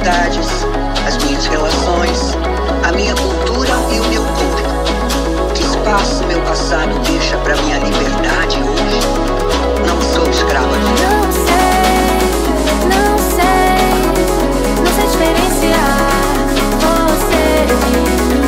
amizades, as minhas relações, a minha cultura e o meu corpo. Que espaço meu passado deixa pra minha liberdade hoje? Não sou escrava de nada. Não sei diferenciar você de mim.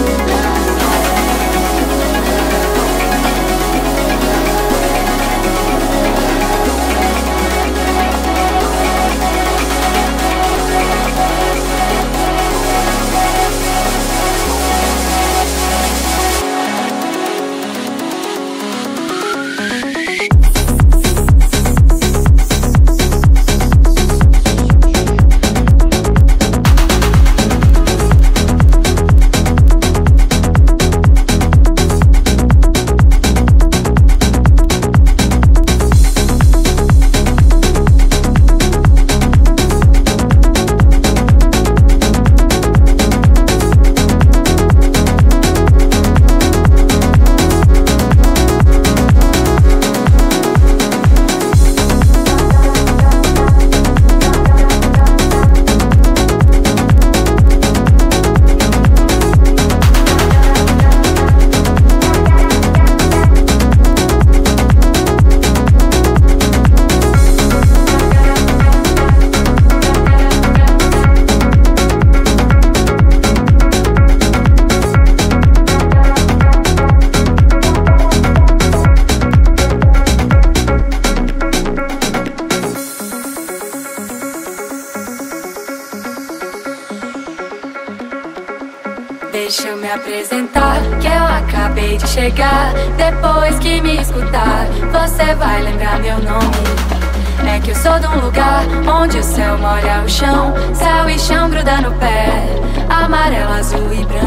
Deixa eu me apresentar, que eu acabei de chegar. Depois que me escutar, você vai lembrar meu nome. É que eu sou de um lugar onde o céu molha o chão, céu e chão gruda no pé, amarelo, azul e branco.